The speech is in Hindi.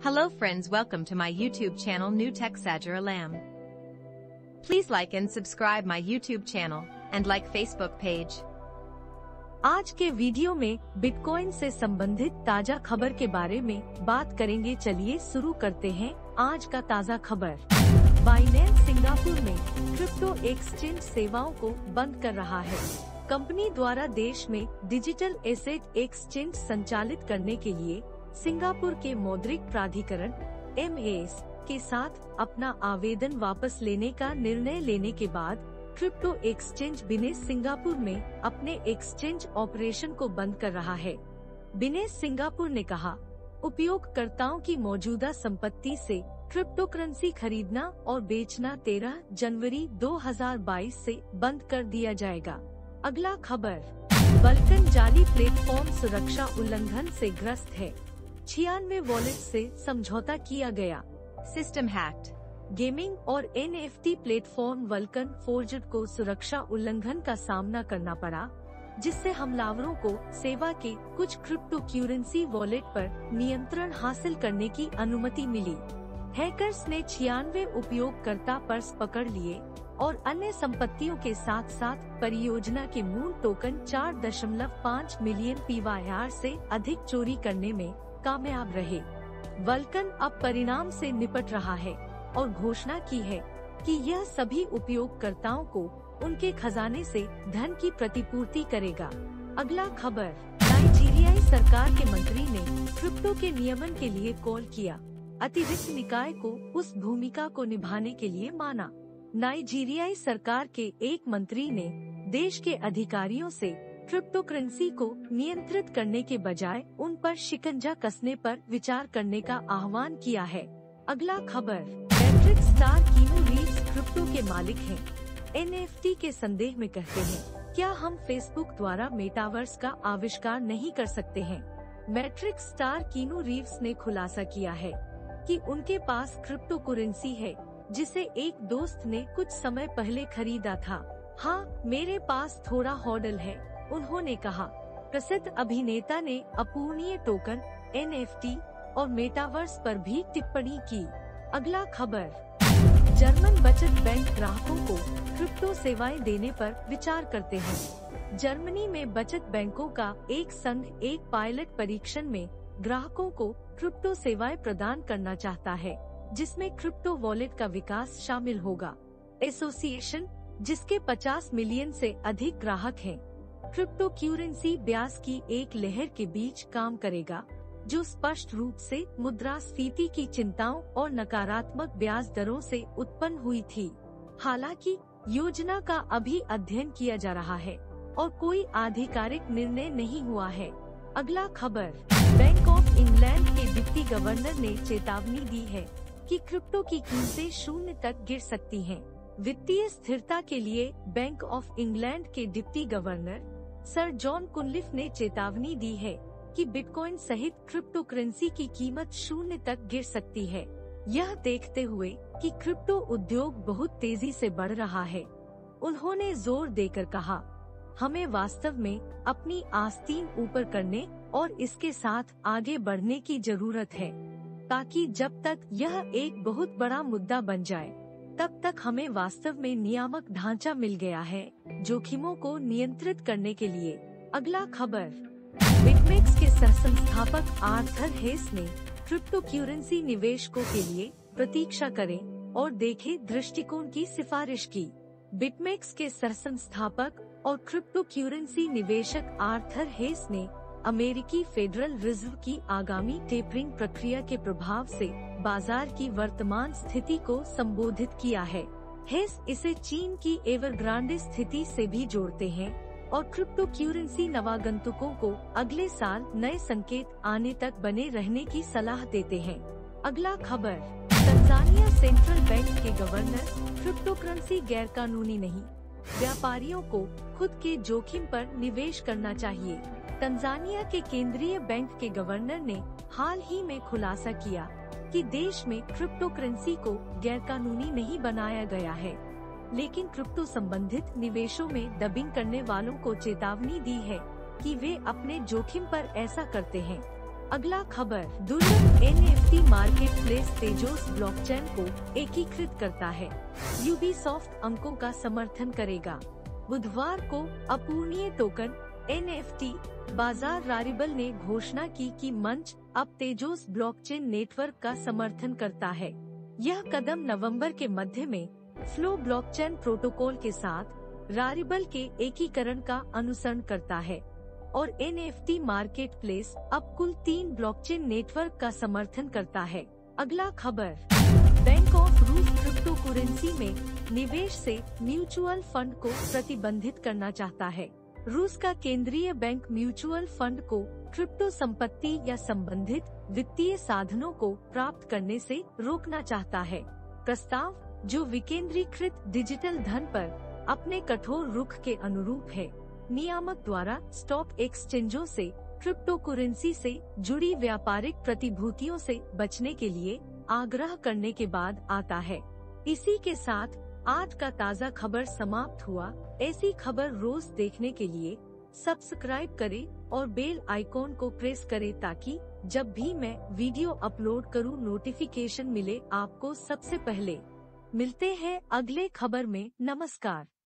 Hello friends, welcome to my YouTube channel Newtech Sagir. Please like and subscribe my YouTube channel and like Facebook page. आज के वीडियो में बिटकॉइन से संबंधित ताजा खबर के बारे में बात करेंगे। चलिए शुरू करते हैं आज का ताजा खबर। बाइनेंस सिंगापुर में क्रिप्टो एक्सचेंज सेवाओं को बंद कर रहा है। कंपनी द्वारा देश में डिजिटल एसेट एक्सचेंज संचालित करने के लिए सिंगापुर के मौद्रिक प्राधिकरण (MAS) के साथ अपना आवेदन वापस लेने का निर्णय लेने के बाद क्रिप्टो एक्सचेंज बिनेस सिंगापुर में अपने एक्सचेंज ऑपरेशन को बंद कर रहा है। बिनेस सिंगापुर ने कहा, उपयोगकर्ताओं की मौजूदा संपत्ति से क्रिप्टो करेंसी खरीदना और बेचना 13 जनवरी 2022 से बंद कर दिया जाएगा। अगला खबर, वल्कन जाली प्लेटफॉर्म सुरक्षा उल्लंघन से ग्रस्त है। 96 वॉलेट से समझौता किया गया। System hacked. गेमिंग और NFT प्लेटफॉर्म वल्कन फोर्जड को सुरक्षा उल्लंघन का सामना करना पड़ा, जिससे हमलावरों को सेवा के कुछ क्रिप्टो करेंसी वॉलेट पर नियंत्रण हासिल करने की अनुमति मिली। हैकर्स ने 96 उपयोगकर्ता पर्स पकड़ लिए और अन्य संपत्तियों के साथ साथ परियोजना के मूल टोकन 4.5 मिलियन PYR से अधिक चोरी करने में कामयाब रहे। वल्कन अब परिणाम से निपट रहा है और घोषणा की है कि यह सभी उपयोगकर्ताओं को उनके खजाने से धन की प्रतिपूर्ति करेगा। अगला खबर, नाइजीरियाई सरकार के मंत्री ने क्रिप्टो के नियमन के लिए कॉल किया। अतिरिक्त निकाय को उस भूमिका को निभाने के लिए माना। नाइजीरियाई सरकार के एक मंत्री ने देश के अधिकारियों से क्रिप्टो करेंसी को नियंत्रित करने के बजाय उन पर शिकंजा कसने पर विचार करने का आह्वान किया है। अगला खबर, Matrix star Keanu Reeves crypto के मालिक हैं। NFT के संदेह में कहते हैं, क्या हम फेसबुक द्वारा मेटावर्स का आविष्कार नहीं कर सकते हैं? मैट्रिक स्टार कीनू रीव्स ने खुलासा किया है कि उनके पास क्रिप्टो करेंसी है जिसे एक दोस्त ने कुछ समय पहले खरीदा था। हाँ, मेरे पास थोड़ा हॉडल है, उन्होंने कहा। प्रसिद्ध अभिनेता ने अपूर्णीय टोकन, NFT और मेटावर्स पर भी टिप्पणी की। अगला खबर, जर्मन बचत बैंक ग्राहकों को क्रिप्टो सेवाएं देने पर विचार करते हैं। जर्मनी में बचत बैंकों का एक संघ एक पायलट परीक्षण में ग्राहकों को क्रिप्टो सेवाएं प्रदान करना चाहता है, जिसमें क्रिप्टो वॉलेट का विकास शामिल होगा। एसोसिएशन, जिसके 50 मिलियन से अधिक ग्राहक हैं, क्रिप्टो करेंसी ब्याज की एक लहर के बीच काम करेगा, जो स्पष्ट रूप से मुद्रास्फीति की चिंताओं और नकारात्मक ब्याज दरों से उत्पन्न हुई थी। हालांकि योजना का अभी अध्ययन किया जा रहा है और कोई आधिकारिक निर्णय नहीं हुआ है। अगला खबर, बैंक ऑफ इंग्लैंड के डिप्टी गवर्नर ने चेतावनी दी है कि क्रिप्टो की कीमतें 0 तक गिर सकती हैं। वित्तीय स्थिरता के लिए बैंक ऑफ इंग्लैंड के deputy governor sir Jon Cunliffe ने चेतावनी दी है कि बिटकॉइन सहित क्रिप्टो करेंसी की कीमत 0 तक गिर सकती है, यह देखते हुए कि क्रिप्टो उद्योग बहुत तेजी से बढ़ रहा है। उन्होंने जोर देकर कहा, हमें वास्तव में अपनी आस्तीन ऊपर करने और इसके साथ आगे बढ़ने की जरूरत है, ताकि जब तक यह एक बहुत बड़ा मुद्दा बन जाए तब तक हमें वास्तव में नियामक ढांचा मिल गया है जोखिमों को नियंत्रित करने के लिए। अगला खबर, बिटमेक्स के सहसंस्थापक आर्थर हेस ने क्रिप्टो करेंसी निवेशकों के लिए प्रतीक्षा करें और देखें दृष्टिकोण की सिफारिश की। बिटमेक्स के सहसंस्थापक और क्रिप्टो करेंसी निवेशक आर्थर हेस ने अमेरिकी फेडरल रिजर्व की आगामी टेपरिंग प्रक्रिया के प्रभाव से बाजार की वर्तमान स्थिति को संबोधित किया है। हेस इसे चीन की एवरग्रांडे स्थिति से भी जोड़ते हैं और क्रिप्टो करेंसी नवागंतुकों को अगले साल नए संकेत आने तक बने रहने की सलाह देते हैं। अगला खबर, तंजानिया सेंट्रल बैंक के गवर्नर, क्रिप्टो करेंसी गैर कानूनी नहीं, व्यापारियों को खुद के जोखिम पर निवेश करना चाहिए। तंजानिया के केंद्रीय बैंक के गवर्नर ने हाल ही में खुलासा किया कि देश में क्रिप्टो करेंसी को गैरकानूनी नहीं बनाया गया है, लेकिन क्रिप्टो संबंधित निवेशों में डबिंग करने वालों को चेतावनी दी है कि वे अपने जोखिम पर ऐसा करते हैं। अगला खबर, दुर्लभ NFT NFT marketplace Tezos blockchain को एकीकृत करता है। यूबीसॉफ्ट अंकों का समर्थन करेगा। बुधवार को अपूर्णीय टोकन NFT बाजार रारिबल ने घोषणा की कि मंच अब तेजोस ब्लॉकचेन नेटवर्क का समर्थन करता है। यह कदम नवंबर के मध्य में फ्लो ब्लॉकचेन प्रोटोकॉल के साथ रारिबल के एकीकरण का अनुसरण करता है और NFT मार्केटप्लेस अब कुल 3 ब्लॉकचेन नेटवर्क का समर्थन करता है। अगला खबर, बैंक ऑफ रूस क्रिप्टो करेंसी में निवेश से म्यूचुअल फंड को प्रतिबंधित करना चाहता है। रूस का केंद्रीय बैंक म्यूचुअल फंड को क्रिप्टो संपत्ति या संबंधित वित्तीय साधनों को प्राप्त करने से रोकना चाहता है। प्रस्ताव, जो विकेंद्रीकृत डिजिटल धन पर अपने कठोर रुख के अनुरूप है, नियामक द्वारा स्टॉक एक्सचेंजों से क्रिप्टो करेंसी से जुड़ी व्यापारिक प्रतिभूतियों से बचने के लिए आग्रह करने के बाद आता है। इसी के साथ आज का ताज़ा खबर समाप्त हुआ। ऐसी खबर रोज देखने के लिए सब्सक्राइब करें और बेल आइकॉन को प्रेस करें ताकि जब भी मैं वीडियो अपलोड करूं नोटिफिकेशन मिले आपको सबसे पहले। मिलते हैं अगले खबर में। नमस्कार।